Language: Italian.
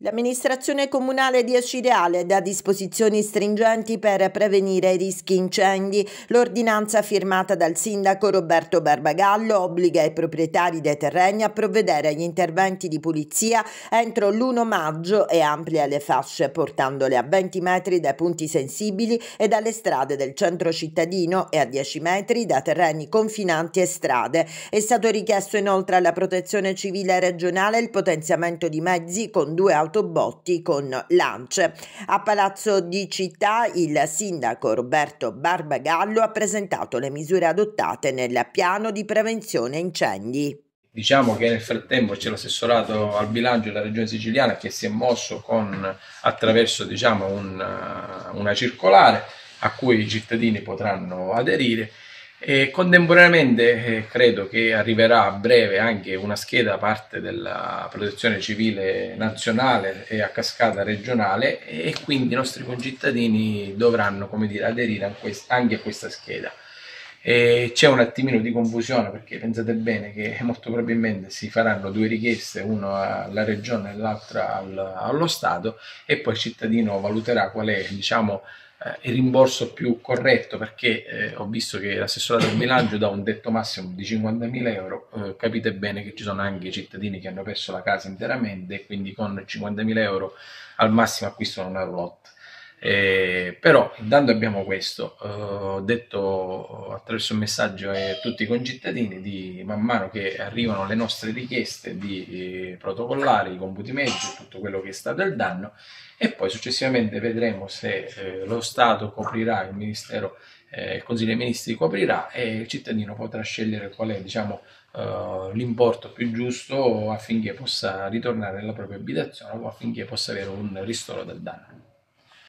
L'amministrazione comunale di Acireale dà disposizioni stringenti per prevenire i rischi incendi. L'ordinanza firmata dal sindaco Roberto Barbagallo obbliga i proprietari dei terreni a provvedere agli interventi di pulizia entro l'1 maggio e amplia le fasce portandole a 20 metri dai punti sensibili e dalle strade del centro cittadino e a 10 metri da terreni confinanti e strade. È stato richiesto inoltre alla Protezione Civile regionale il potenziamento di mezzi con 2 autobotti con lance. A Palazzo di Città il sindaco Roberto Barbagallo ha presentato le misure adottate nel piano di prevenzione incendi. Diciamo che nel frattempo c'è l'assessorato al bilancio della regione siciliana che si è mosso attraverso una circolare a cui i cittadini potranno aderire. E contemporaneamente credo che arriverà a breve anche una scheda da parte della Protezione Civile nazionale e a cascata regionale, e quindi i nostri concittadini dovranno, come dire, aderire anche a questa scheda. C'è un attimino di confusione perché pensate bene che molto probabilmente si faranno 2 richieste, una alla regione e l'altra allo Stato, e poi il cittadino valuterà qual è, diciamo, il rimborso più corretto, perché ho visto che l'assessorato del bilancio dà un tetto massimo di 50.000 euro. Capite bene che ci sono anche cittadini che hanno perso la casa interamente e quindi con 50.000 euro al massimo acquistano una roulotte. Però intanto abbiamo questo, ho detto attraverso un messaggio a tutti i concittadini di man mano che arrivano le nostre richieste di protocollare i computi medici, tutto quello che è stato il danno, e poi successivamente vedremo se lo Stato coprirà, il Ministero, il Consiglio dei Ministri coprirà, e il cittadino potrà scegliere qual è, diciamo, l'importo più giusto affinché possa ritornare nella propria abitazione o affinché possa avere un ristoro del danno.